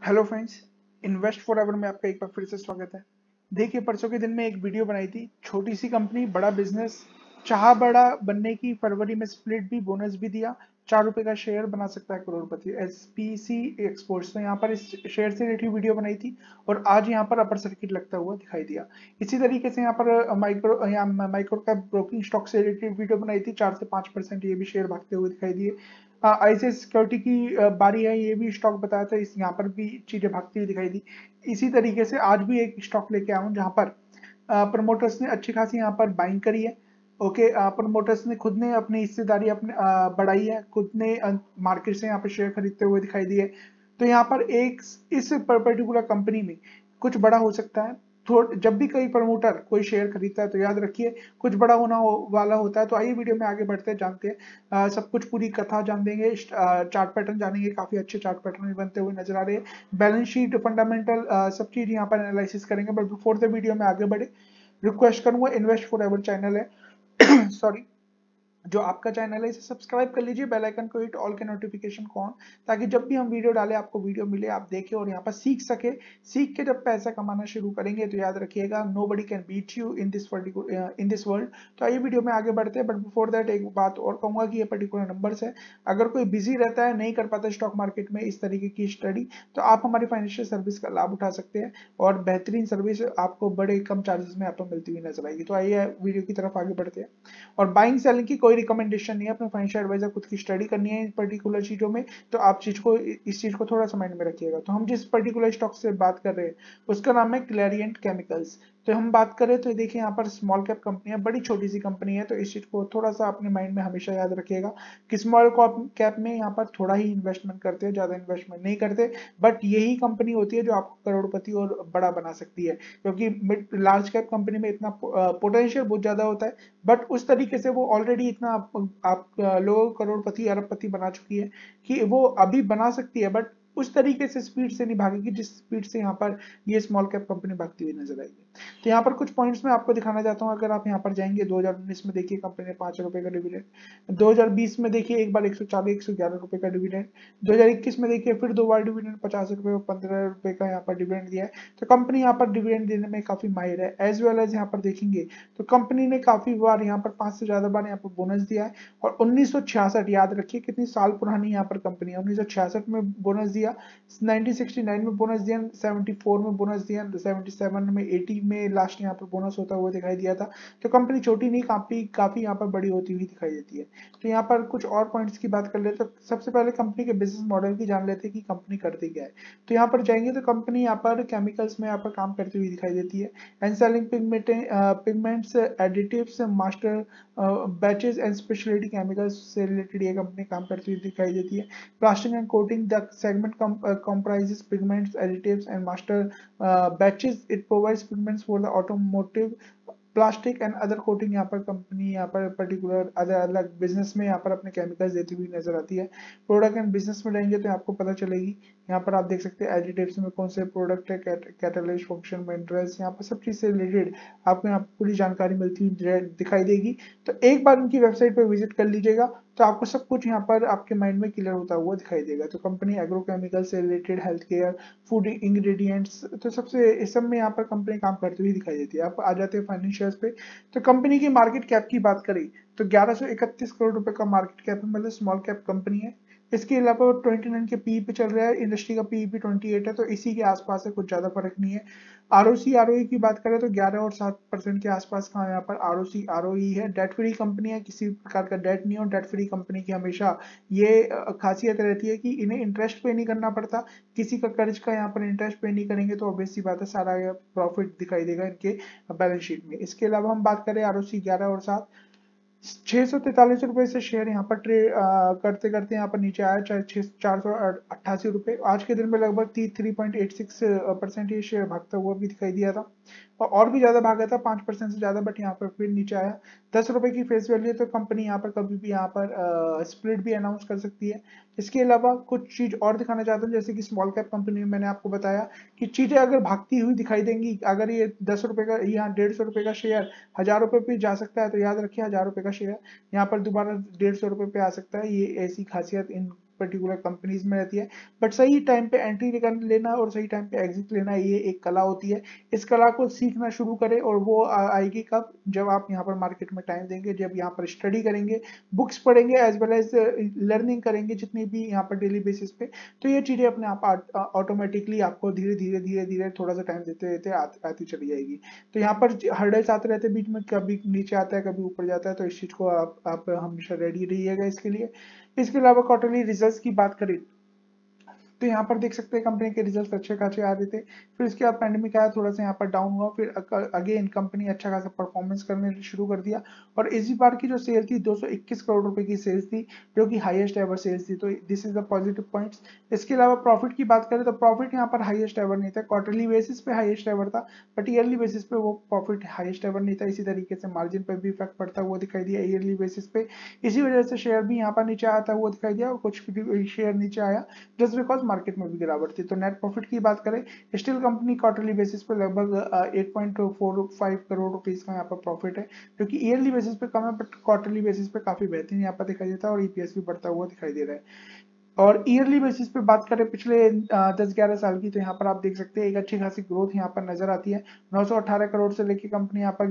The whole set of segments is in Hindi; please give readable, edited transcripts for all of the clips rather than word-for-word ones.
Hello friends, invest for ever में आपका एक बार फिर से स्वागत है। देखिए, परसों के दिन में एक वीडियो बनाई थी, छोटी सी कंपनी बड़ा बिजनेस, चाह बड़ा बनने की, फरवरी में स्प्लिट भी, बोनस भी दिया, ₹4 का शेयर बना सकता है करोड़पति। एसपीसी एक्सपोर्ट्स, तो यहाँ पर इस शेयर से रिलेटेड वीडियो बनाई थी और आज यहाँ पर अपर सर्किट लगता हुआ दिखाई दिया। इसी तरीके से यहाँ पर माइक्रो कैप ब्रोकिंग स्टॉक से रिलेटेड वीडियो बनाई थी, 4 से 5% ये भी शेयर भागते हुए दिखाई दिए। आईसीआईसीआई सिक्योरिटी की बारी है, ये भी स्टॉक बताया था, इस यहाँ पर भी चीजें भागती हुई दिखाई दी। इसी तरीके से आज भी एक स्टॉक लेके आया हूँ जहाँ पर प्रमोटर्स ने अच्छी खासी यहाँ पर बाइंग करी है। ओके, प्रमोटर्स ने खुद ने अपनी हिस्सेदारी अपने बढ़ाई है, खुद ने मार्केट से यहाँ पर शेयर खरीदते हुए दिखाई दिए। तो यहाँ पर एक इस पर्टिकुलर कंपनी में कुछ बड़ा हो सकता है। जब भी कोई प्रमोटर कोई शेयर खरीदता है तो याद रखिए कुछ बड़ा वाला होता है। तो आइए वीडियो में आगे बढ़ते हैं, जानते हैं सब कुछ, पूरी कथा जान देंगे, चार्ट पैटर्न जानेंगे, काफी अच्छे चार्ट पैटर्न भी बनते हुए नजर आ रहे हैं, बैलेंस शीट, फंडामेंटल, सब चीज यहाँ पर एनालिसिस करेंगे। बट बिफोर द वीडियो में आगे बढ़े, रिक्वेस्ट करूंगा, इन्वेस्ट फॉर एवर चैनल है सॉरी, जो आपका चैनल है इसे सब्सक्राइब कर लीजिए, बेल आइकन को हिट, ऑल के नोटिफिकेशन को ऑन, ताकि जब भी हम वीडियो डालें आपको वीडियो मिले, आप देखें और यहाँ पर सीख सके। सीख के जब पैसा कमाना शुरू करेंगे तो याद रखिएगा, nobody can beat you in this world. तो आइए वीडियो में आगे बढ़ते हैं। बट बिफोर दैट एक बात और कहूंगा कि ये पर्टिकुलर नंबर्स है, अगर कोई बिजी रहता है, नहीं कर पाता स्टॉक मार्केट में इस तरीके की स्टडी, तो आप हमारी फाइनेंशियल सर्विस का लाभ उठा सकते हैं और बेहतरीन सर्विस आपको बड़े कम चार्जेस में आपको मिलती हुई नजर आएगी। तो आइए वीडियो की तरफ आगे बढ़ते हैं। और बाइंग सेलिंग की कोई रिकमेंडेशन नहीं है, अपने फाइनेंशियल एडवाइजर खुद की स्टडी करनी है इन पर्टिकुलर चीजों में। तो आप इस चीज को थोड़ा सा माइंड में रखिएगा। तो हम जिस पर्टिकुलर स्टॉक से बात कर रहे हैं उसका नाम है क्लेरिएंट केमिकल्स। तो हम बात करें तो देखिए यहाँ पर स्मॉल कैप कंपनी है, बड़ी छोटी सी कंपनी है, तो इस चीज को थोड़ा सा अपने माइंड में हमेशा याद रखिएगा कि स्मॉल कैप में यहाँ पर थोड़ा ही इन्वेस्टमेंट करते हैं, ज्यादा इन्वेस्टमेंट नहीं करते। बट यही कंपनी होती है जो आपको करोड़पति और बड़ा बना सकती है, क्योंकि मिड लार्ज कैप कंपनी में इतना पोटेंशियल बहुत ज्यादा होता है, बट उस तरीके से वो ऑलरेडी इतना आप लोगों को करोड़पति अरबपति बना चुकी है कि वो अभी बना सकती है, बट उस तरीके से स्पीड से नहीं भागेगी जिस स्पीड से यहाँ पर ये स्मॉल कैप कंपनी भागती हुई नजर आएगी। तो यहाँ पर कुछ पॉइंट्स मैं आपको दिखाना चाहता हूँ। अगर आप यहाँ पर जाएंगे 2019 में देखिए कंपनी ने ₹5 का डिविडेंड, 2020 में देखिए एक बार 140 ₹111 का डिविडेंड, 2021 में देखिए फिर 2 बार डिविडेंड, ₹50 और ₹15 का यहाँ पर डिविडेंड दिया है। तो कंपनी यहाँ पर डिविडेंड देने में काफी माहिर है। एज वेल एज यहाँ पर देखेंगे तो कंपनी ने काफी बार यहाँ पर 5 से ज्यादा बार यहाँ पर बोनस दिया है। और 1966, याद रखिए कितनी साल पुरानी यहाँ पर कंपनी है, 1966 में बोनस दिया, 1969 में बोनस दिया, 74 में बोनस दिया, 77 में, 80 में लास्ट यहाँ पर बोनस होता हुआ दिखाई दिया था। तो कंपनी छोटी नहीं, काफी काफी यहाँ पर बड़ी होती हुई दिखाई देती है। तो यहाँ पर कुछ और पॉइंट्स की बात कर लेते, तो सबसे पहले कंपनी के बिजनेस मॉडल की जान लेते हैं कि कंपनी करती क्या है। तो यहाँ पर जाएंगे तो कंपनी यहाँ पर केमिकल्स में यहाँ पर काम करती हुई दिखाई देती है, and selling pigments, additives, master batches and specialty chemicals से रिलेटेड ये कंपनी काम करती हुई दिखाई देती है। Plastic and coating, the segment comprises pigments, additives and master batches. It provides pigments for the automotive, plastic and other coating. यहाँ पर कंपनी यहाँ पर पर्टिकुलर अलग अलग बिजनेस में यहाँ पर अपने केमिकल्स देती हुई नजर आती है। प्रोडक्ट एंड बिजनेस में रहेंगे तो आपको पता चलेगी। यहाँ पर आप देख सकते हैं एडिटिव्स में कौन से प्रोडक्ट है, कैटलिस्ट, फंक्शन, मिनरल्स, यहाँ पर सब चीज से रिलेटेड आपको यहाँ पूरी जानकारी मिलती हुई दिखाई देगी। तो एक बार उनकी वेबसाइट पर विजिट कर लीजिएगा तो आपको सब कुछ यहाँ पर आपके माइंड में क्लियर होता हुआ दिखाई देगा। तो कंपनी एग्रोकेमिकल से related, health care, food ingredients, तो सबसे इस सब में यहाँ पर कंपनी काम करती हुई दिखाई देती है। आप आ जाते हैं फाइनेंशियल्स पे, तो कंपनी की मार्केट कैप की बात करें तो ₹1131 करोड़ का मार्केट कैप है, मतलब स्मॉल कैप कंपनी है। इसके अलावा 29 के पी पे चल रहा है, इंडस्ट्री का पी भी 28 है, तो इसी के आसपास है, कुछ ज्यादा फर्क नहीं है। आरओसी आरओई की बात करें तो 11 और 7% के आसपास का यहाँ पर आरओसी आरओई है। डेट फ्री कंपनी है, किसी प्रकार का डेट नहीं हो। डेट फ्री कंपनी की हमेशा ये खासियत रहती है कि इन्हें इंटरेस्ट पे नहीं करना पड़ता, किसी का कर्ज का यहाँ पर इंटरेस्ट पे नहीं करेंगे तो ऑब्वियस सी बात है सारा प्रॉफिट दिखाई देगा इनके बैलेंस शीट में। इसके अलावा हम बात करें आरओसी 11 और 7, ₹643 से शेयर यहाँ पर ट्रेड करते करते यहाँ पर नीचे आया, चाहे ₹488। आज के दिन में लगभग 3.86% ये शेयर भागता हुआ भी दिखाई दिया था, और भी ज्यादा भागा था, 5% से ज्यादा, बट यहाँ पर फिर नीचे आया। ₹10 की फेस वैल्यू है, तो कंपनी यहाँ पर कभी भी यहाँ पर स्प्लिट भी अनाउंस कर सकती है। इसके अलावा कुछ चीज और दिखाना चाहता हूँ, जैसे कि स्मॉल कैप कंपनी में मैंने आपको बताया कि चीजें अगर भागती हुई दिखाई देंगी, अगर ये ₹10 का, यहाँ ₹150 का शेयर ₹1000 पे जा सकता है, तो याद रखिए ₹1000 का शेयर यहाँ पर दोबारा ₹150 पे आ सकता है। ये ऐसी खासियत इन पर्टिकुलर कंपनीज में रहती है, बट सही टाइम पे एंट्री लेना और सही टाइम पे एग्जिट लेना ये एक कला होती है। इस कला को सीखना शुरू करें और वो आएगी कब, जब आप यहाँ पर मार्केट में टाइम देंगे, जब यहाँ पर स्टडी करेंगे, बुक्स पढ़ेंगे, एज वेल एज लर्निंग करेंगे जितनी भी यहाँ पर डेली बेसिस पे, तो ये चीजें अपने आप ऑटोमेटिकली आपको धीरे धीरे धीरे धीरे थोड़ा सा टाइम देते देते आती चली जाएगी। तो यहाँ पर हर्डल्स आते रहते हैं बीच में, कभी नीचे आता है कभी ऊपर जाता है, तो इस चीज को आप हमेशा रेडी रहिएगा इसके लिए। इसके अलावा क्वार्टरली रिजल्ट्स की बात करें तो यहाँ पर देख सकते हैं कंपनी के रिजल्ट्स अच्छे खासे आ रहे थे, फिर उसके बाद पैंडेमिक आया, थोड़ा सा यहाँ पर डाउन हुआ, फिर अगेन कंपनी अच्छा खासा परफॉर्मेंस करने शुरू कर दिया। और इसी बार की जो सेल थी 221 करोड़ रुपए की सेल्स थी, जो कि हाईएस्ट एवर सेल्स थी, तो this is the positive points. इसके अलावा प्रॉफिट की बात करें तो प्रॉफिट यहाँ पर हाईएस्ट एवर नहीं था, क्वार्टरली बेसिस पे हाईएस्ट एवर था, बट ईयरली बेसिस पे वो प्रॉफिट हाईएस्ट एवर नहीं था। इसी तरीके से मार्जिन पर भी इफेक्ट पड़ता हुआ दिखाई दिया ईयरली बेसिस पे, इसी वजह से शेयर भी यहाँ पर नीचे आता हुआ दिखाई दिया और कुछ शेयर नीचे आया जस्ट बिकॉज मार्केट में भी गिरावट थी। तो नेट प्रॉफिट की बात करें, स्टील कंपनी क्वार्टरली बेसिस पे लगभग 8.45 करोड़ रुपीस का यहाँ पर प्रॉफिट है, जो कि ईयरली बेसिस पे कम है बट क्वार्टरली बेसिस पे काफी बेहतरीन यहाँ पर दिखाई देता है और ईपीएस भी बढ़ता हुआ दिखाई दे रहा है। और ईयरली बेसिस पे बात करें पिछले 10-11 साल की, तो यहाँ पर आप देख सकते हैं एक अच्छी खासी ग्रोथ यहाँ पर नजर आती है। 918 करोड़ से लेकर कंपनी यहाँ पर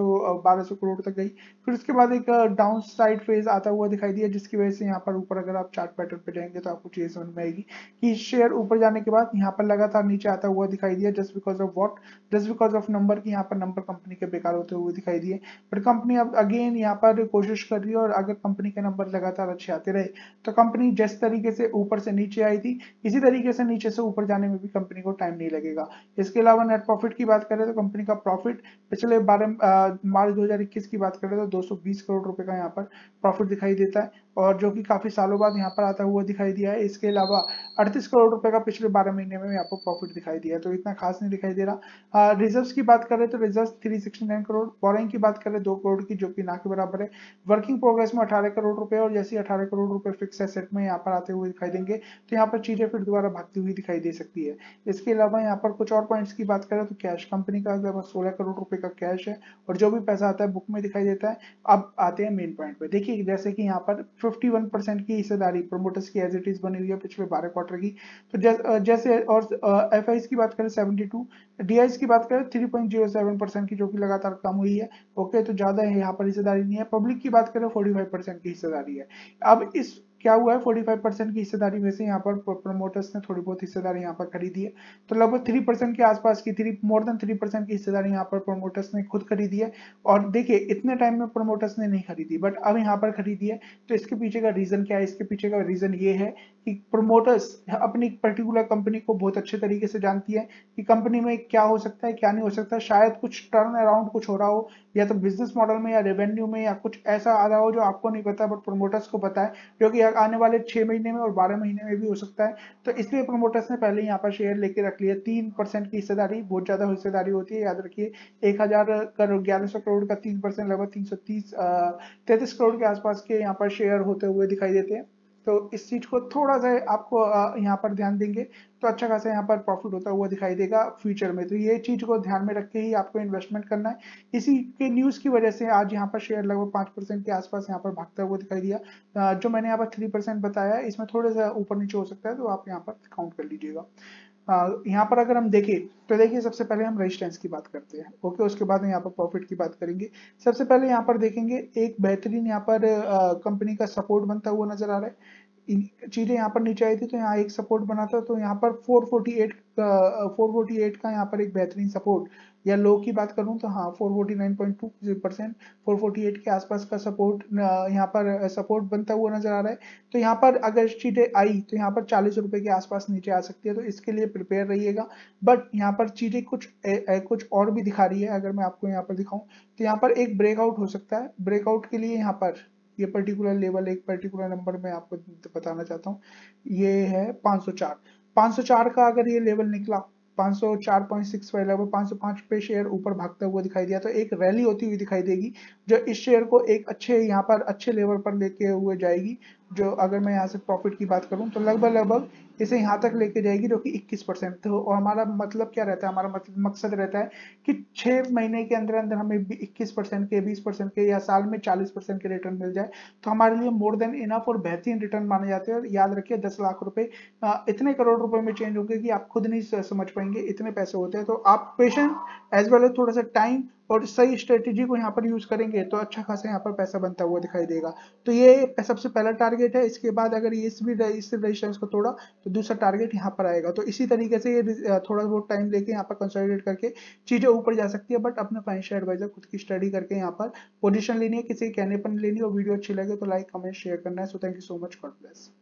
1200 करोड़ तक गई, फिर उसके बाद एक डाउन साइड फेज आता हुआ दिखाई दिया, जिसकी वजह से यहाँ पर ऊपर अगर आप चार्ट पैटर्न पे जाएंगे तो आपको चीज समझ में आएगी कि शेयर ऊपर जाने के बाद यहाँ पर लगातार नीचे आता हुआ दिखाई दिया, just because of what, just because of number की यहाँ पर नंबर कंपनी के बेकार होते हुए दिखाई दिए। बट कंपनी अब अगेन यहाँ पर कोशिश कर रही है, और अगर कंपनी के नंबर लगातार अच्छे आते रहे तो कंपनी जिस तरीके से ऊपर से नीचे आई थी, इसी तरीके से नीचे से ऊपर जाने में भी कंपनी को टाइम नहीं लगेगा। इसके अलावा नेट प्रॉफिट की बात करें तो कंपनी का प्रॉफिट पिछले मार्च 2021 की बात करें तो 220 करोड़ रुपए का यहाँ पर प्रॉफिट दिखाई देता है, और जो कि काफी सालों बाद यहाँ पर आता हुआ दिखाई दिया है। इसके अलावा 38 करोड़ रुपए का पिछले 12 महीने में यहाँ पर प्रॉफिट दिखाई दिया है, तो इतना खास नहीं दिखाई दे रहा। रिजर्व्स की बात करें तो रिजर्व 369 करोड़, बोरिंग की बात करें 2 करोड़ की, जो कि ना के बराबर है। वर्किंग प्रोग्रेस में 18 करोड़ रुपए, और जैसे 18 करोड़ रुपए फिक्स एसेट में यहाँ पर आते हुए दिखाई देंगे तो यहाँ पर चीजें फिर दोबारा भागती हुई दिखाई दे सकती है। इसके अलावा यहाँ पर कुछ और पॉइंट्स की बात करें तो कैश, कंपनी का लगभग 16 करोड़ रुपए का कैश है, और जो भी पैसा आता है बुक में दिखाई देता है। अब आते हैं मेन पॉइंट पे, देखिए जैसे कि यहाँ पर 51% की हिस्सेदारी प्रोमोटर्स की एज इट इज बनी हुई है पिछले 12 क्वार्टर की, तो जैसे और एफआईज की बात करें 72, डीआईज की बात करें 3.07% की, जो कि लगातार कम हुई है। ओके, तो ज्यादा है यहाँ पर हिस्सेदारी नहीं है। पब्लिक की बात करें 45% की हिस्सेदारी है। अब इस क्या हुआ है, 45% की हिस्सेदारी में से यहाँ पर प्रमोटर्स ने थोड़ी बहुत हिस्सेदारी यहाँ पर खरीदी है, तो लगभग 3% के आसपास की मोर देन 3% की हिस्सेदारी यहाँ पर प्रमोटर्स ने खुद खरीदी है। और देखिए इतने टाइम में प्रमोटर्स ने नहीं खरीदी, बट अब यहाँ पर खरीदी है, तो इसके पीछे का रीजन क्या है? इसके पीछे का रीजन ये है कि प्रमोटर्स अपनी पर्टिकुलर कंपनी को बहुत अच्छे तरीके से जानती है कि कंपनी में क्या हो सकता है क्या नहीं हो सकता। शायद कुछ टर्न अराउंड कुछ हो रहा हो, या तो बिजनेस मॉडल में या रेवेन्यू में, या कुछ ऐसा आ रहा हो जो आपको नहीं पता बट प्रमोटर्स को पता है, जो कि आने वाले 6 महीने में और 12 महीने में भी हो सकता है। तो इसलिए प्रमोटर्स ने पहले यहाँ पर शेयर लेके रख लिया। 3% की हिस्सेदारी बहुत ज्यादा हिस्सेदारी होती है, याद रखिए। 1100 करोड़ का 3% लगभग 33 करोड़ के आसपास के यहाँ पर शेयर होते हुए दिखाई देते हैं। तो इस चीज को थोड़ा सा आपको यहाँ पर ध्यान देंगे तो अच्छा खासा यहाँ पर प्रॉफिट होता हुआ दिखाई देगा फ्यूचर में। तो ये चीज को ध्यान में रख के ही आपको इन्वेस्टमेंट करना है। इसी के न्यूज की वजह से आज यहाँ पर शेयर लगभग 5% के आसपास यहाँ पर भागता हुआ दिखाई दिया। जो मैंने यहाँ पर 3% बताया है, इसमें थोड़ा सा ऊपर नीचे हो सकता है, तो आप यहाँ पर काउंट कर लीजिएगा। यहाँ पर अगर हम देखें तो देखिए सबसे पहले हम रेजिस्टेंस की बात करते हैं। ओके, उसके बाद में यहाँ पर प्रॉफिट की बात करेंगे। सबसे पहले यहाँ पर देखेंगे एक बेहतरीन यहाँ पर कंपनी का सपोर्ट बनता हुआ नजर आ रहा है। चीजें यहाँ पर नीचे आई थी तो यहाँ एक सपोर्ट बना था, तो यहाँ पर 448 का यहाँ पर एक बेहतरीन सपोर्ट, या लो की बात करूं तो हाँ 449.2%, 448 के आसपास का सपोर्ट यहाँ पर सपोर्ट बनता हुआ नजर आ रहा है। तो यहाँ पर अगर चीजें आई तो यहाँ पर 40 रुपए के आसपास नीचे आ सकती है, तो इसके लिए प्रिपेयर रहिएगा। बट यहाँ पर चीजें कुछ और भी दिखा रही है। अगर मैं आपको यहाँ पर दिखाऊं तो यहाँ पर एक ब्रेकआउट हो सकता है। ब्रेकआउट के लिए यहाँ पर ये पर्टिकुलर लेवल, एक पर्टिकुलर नंबर में आपको बताना चाहता हूँ, ये है 504। 504 का अगर ये लेवल निकला, 504.65 लेवल, 505 पे शेयर ऊपर भागता हुआ दिखाई दिया, तो एक रैली होती हुई दिखाई देगी जो इस शेयर को एक अच्छे यहाँ पर अच्छे लेवल पर लेके हुए जाएगी। जो अगर मैं यहाँ से प्रॉफिट की बात करूँ तो लगभग इसे यहाँ तक लेके जाएगी जो कि 21%। तो और हमारा मतलब क्या रहता है, हमारा मकसद रहता है कि 6 महीने के अंदर अंदर हमें 21% के, 20% के या साल में 40% के रिटर्न मिल जाए तो हमारे लिए मोर देन इनफ और बेहतरीन रिटर्न माने जाते हैं। और याद रखिए 10 लाख रुपए इतने करोड़ रुपए में चेंज होंगे कि आप खुद नहीं समझ पाएंगे, इतने पैसे होते हैं। तो आप पेशेंट एज वेल एज थोड़ा सा टाइम और सही स्ट्रेटेजी को यहाँ पर यूज करेंगे तो अच्छा खासा यहाँ पर पैसा बनता हुआ दिखाई देगा। तो ये सबसे पहला टारगेट है। इसके बाद अगर इस रेजिस्टेंस को तोड़ा तो दूसरा टारगेट यहाँ पर आएगा। तो इसी तरीके से ये थोड़ा बहुत टाइम लेके यहाँ पर कंसोलिडेट करके चीजें ऊपर जा सकती है, बट अपने फाइनेंशियल एडवाइजर खुद की स्टडी करके यहाँ पर पोजीशन लेनी है, किसी के कहने पर नहीं लेनी। और वीडियो अच्छी लगे तो लाइक कमेंट शेयर करना है। So thank you so much, God bless.